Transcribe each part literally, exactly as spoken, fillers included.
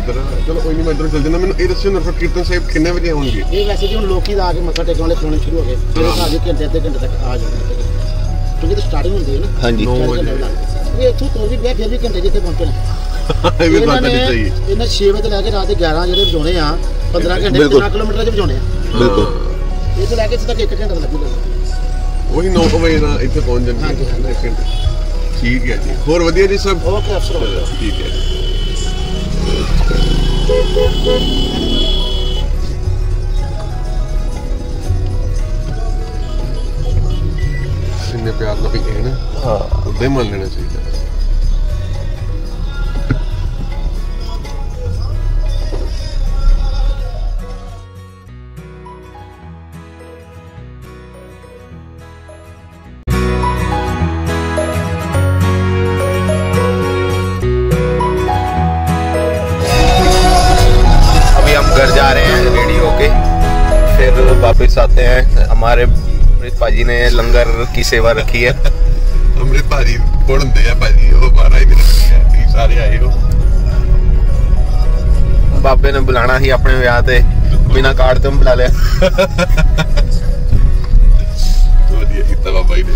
इधर चलो कोई नहीं मैं इधर चल जाना मैंने ये दस्यो नरफट कीर्तन साहिब कितने बजे होंगे ये वैसे जी हम लोग ही आके मत्था टेकने वाले खोने शुरू हो गए फिर आगे घंटे आधे घंटे तक आ जाएंगे क्योंकि तो स्टार्टिंग होती है ना हाँ जी नौ बजे ये इथों तो भी फिर भी घंटे जिथे पहुंचे ये भी बात नहीं चाहिए इन्हें छह बजे लेके रात ग्यारह ਜਿਹੜੇ ਵਜਾਉਣੇ ਆ पंद्रह घंटे कितना किलोमीटर ਚ ਵਜਾਉਣੇ ਆ बिल्कुल ਇਹ ਤੋਂ ਲੈ ਕੇ ਸਿੱਧਾ ਇੱਕ ਘੰਟਾ ਲੱਗੂਗਾ वही नौ बजे ना ਇੱਥੇ ਪਹੁੰਚ ਜਾਣਗੇ ਇੱਕ ਘੰਟੇ ठीक है जी और ਵਧੀਆ जी सब ओके अफसर ठीक है इन्ने प्यार ना भी है ना हाँ उदे मान लेना चाहिए घर जा रहे हैं रेडी होके फिर वापस आते हैं हमारे अमृत भाजी ने लंगर की सेवा रखी है अमृत भाजी कौन होंगे हैं भाजी वो बारह ही दिन है सारे आए हो बाबे ने बुलाना ही अपने विआह ते बिना कार्ड तो बुला लिया ਵਧੀਆ ਕੀਤਾ ਬਾਬਾ ਜੀ ਨੇ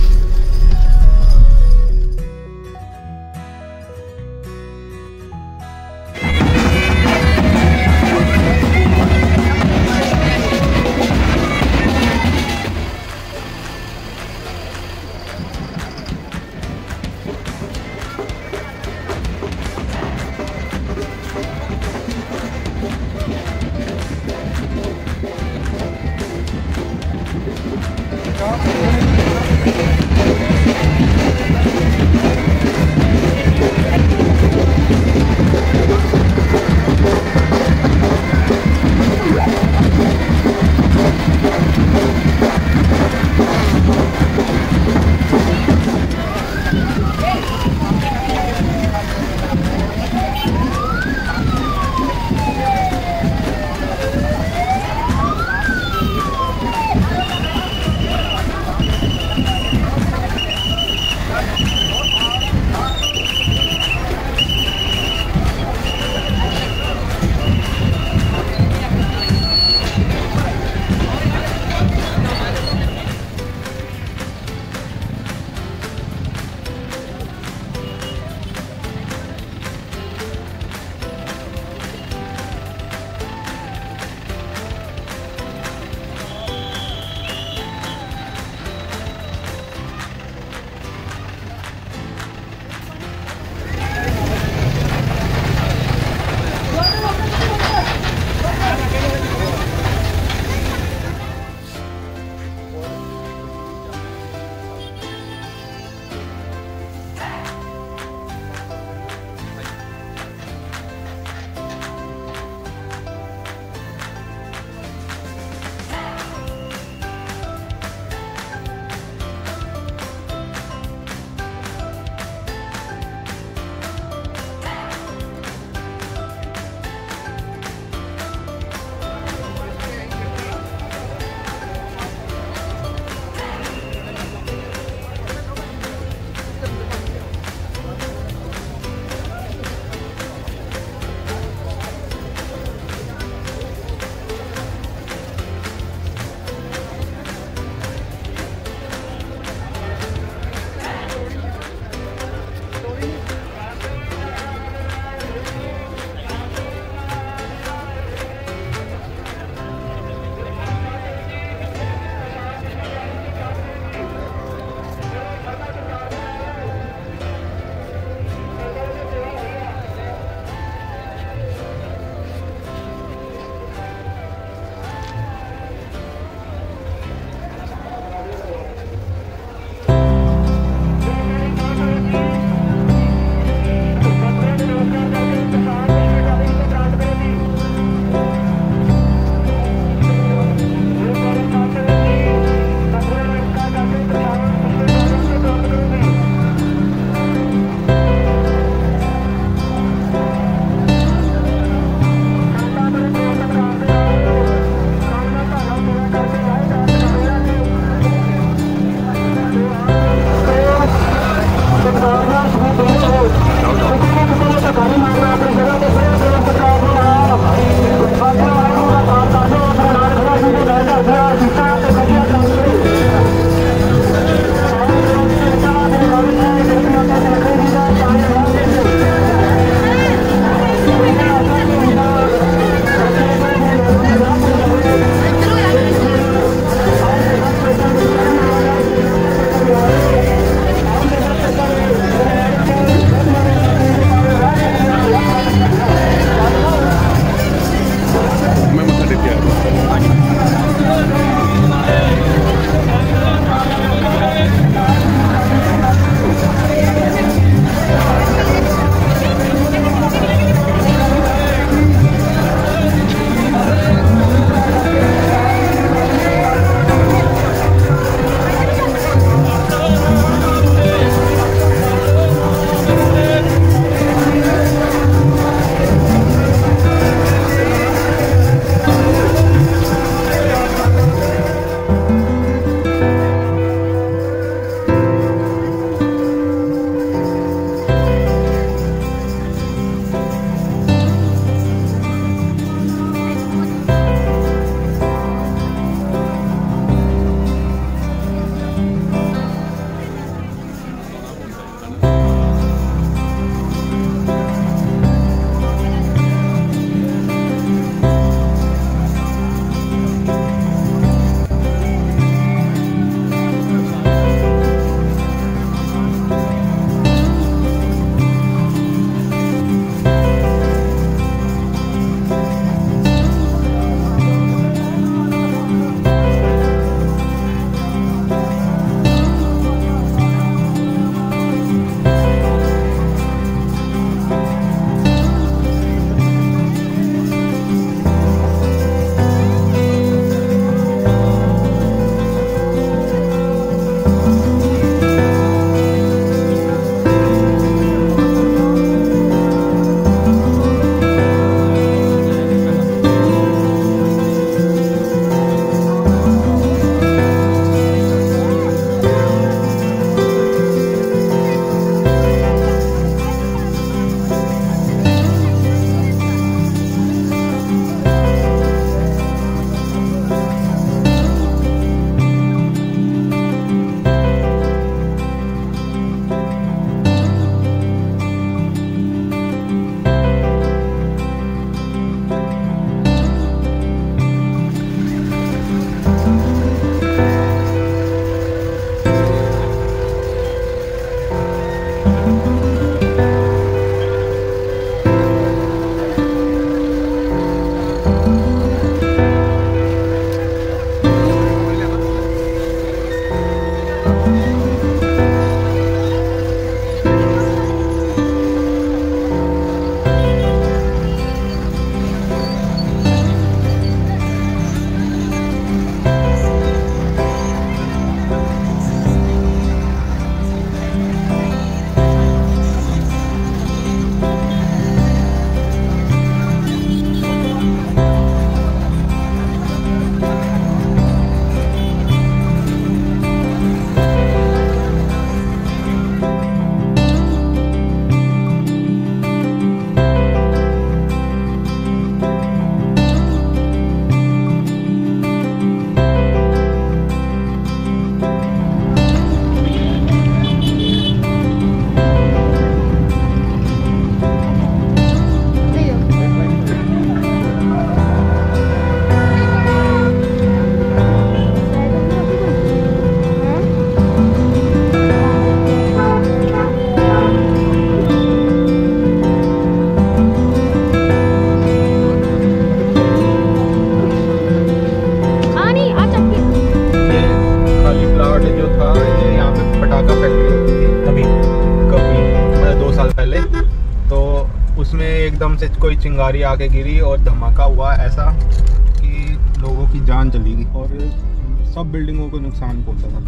चिंगारी आके गिरी और धमाका हुआ ऐसा कि लोगों की जान चली गई और सब बिल्डिंगों को नुकसान पहुंचा था।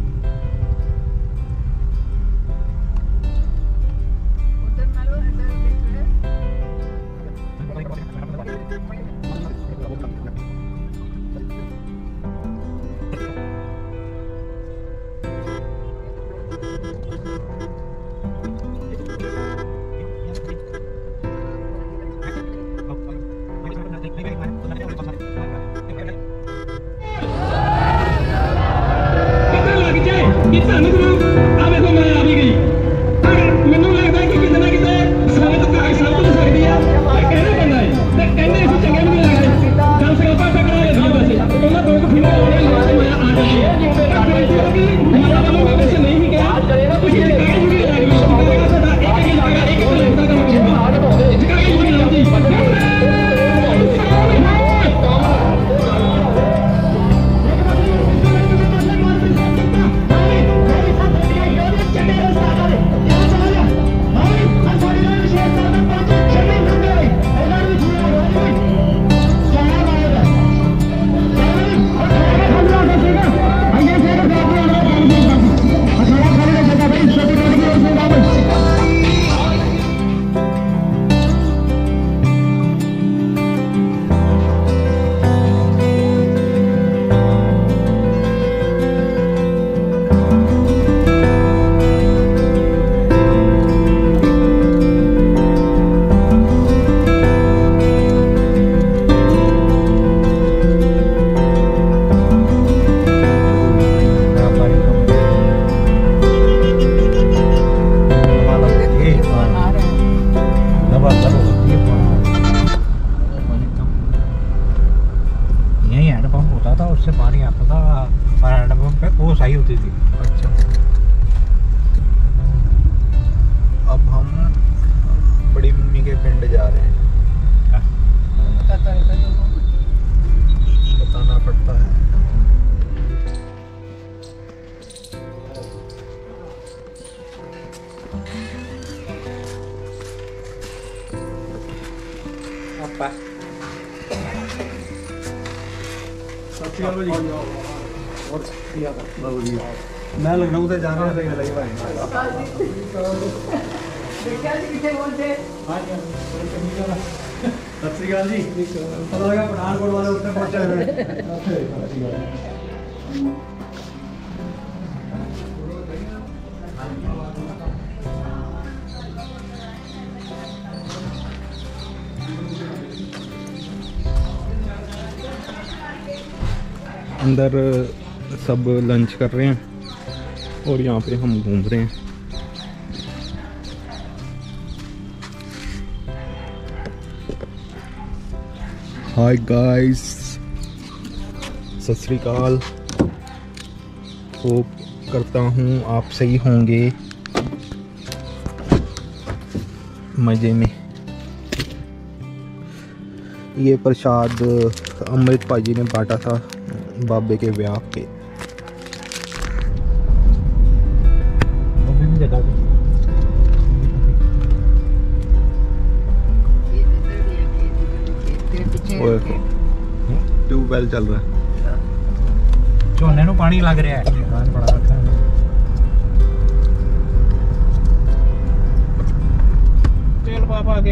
होती थी। अच्छा, अब हम बड़ी मम्मी के पिंड जा रहे हैं। बताना पड़ता है। मैं लखनऊ से जाना है लगी भाई सत श्री अकाल जी। पता लगा पठानकोट वाले उसने पहुंचा है। अंदर सब लंच कर रहे हैं और यहाँ पे हम घूम रहे हैं। हाय गाइस, सत श्री अकाल। होप करता हूँ आप सही होंगे, मज़े में। ये प्रसाद अमृत भाजी ने बांटा था बाबे के ब्याह के। ट्यूबवेल चल रहा है, झोने नूं पानी लग रहा है। तेल पापा आगे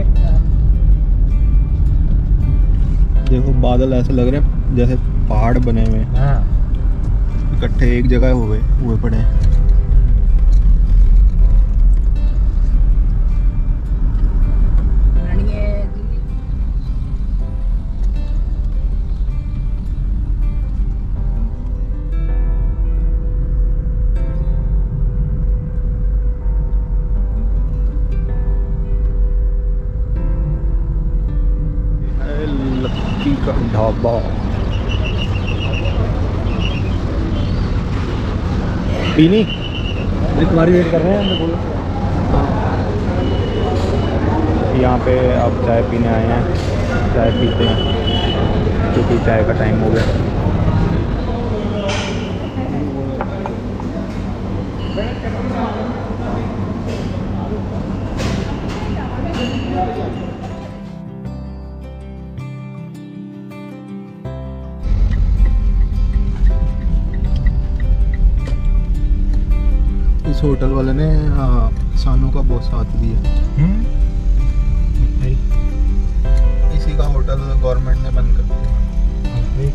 देखो, बादल ऐसे लग रहे हैं जैसे पहाड़ बने हुए हैं, इकट्ठे एक जगह हुए हुए पड़े हैं। लक्की का ढाबा। पीनी एक बार वेट कर रहे हैं हम। यहाँ पे अब चाय पीने आए हैं, चाय पीते हैं क्योंकि चाय का टाइम हो गया। इस होटल वाले ने हाँ, किसानों का बहुत साथ दिया। इसी का होटल गवर्नमेंट ने बंद कर दिया।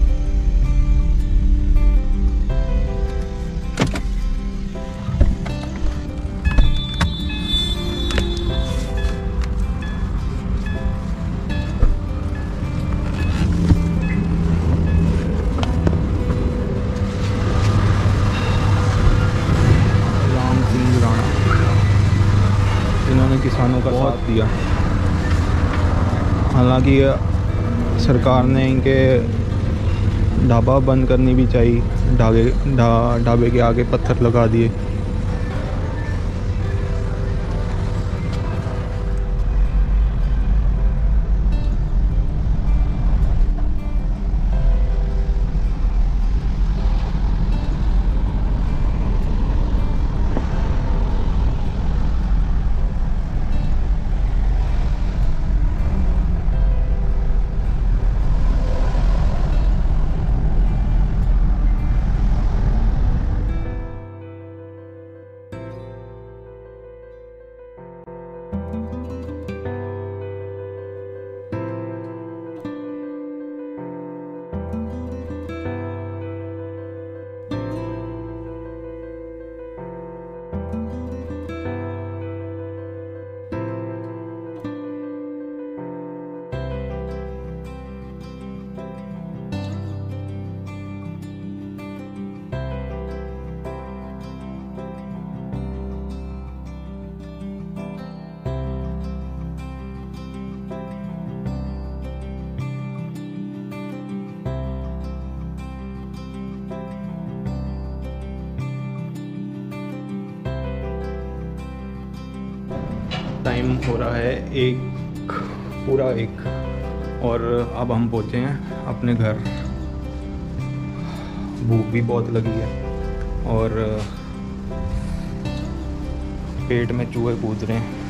राम सिंह राणा इन्होंने किसानों का साथ दिया। हालांकि सरकार ने इनके ढाबा बंद करनी भी चाहिए, ढाबे ढा ढाबे के आगे पत्थर लगा दिए। टाइम हो रहा है एक पूरा एक और अब हम पहुँचे हैं अपने घर। भूख भी बहुत लगी है और पेट में चूहे कूद रहे हैं।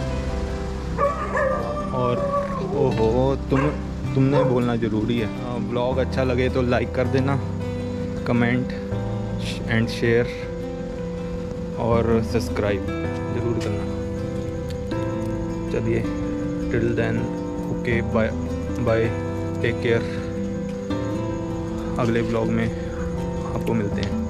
और ओहो तुम तुमने बोलना ज़रूरी है। ब्लॉग अच्छा लगे तो लाइक कर देना, कमेंट एंड शेयर और सब्सक्राइब ज़रूर करना। चलिए till then okay bye bye, take care. अगले ब्लॉग में आपको मिलते हैं।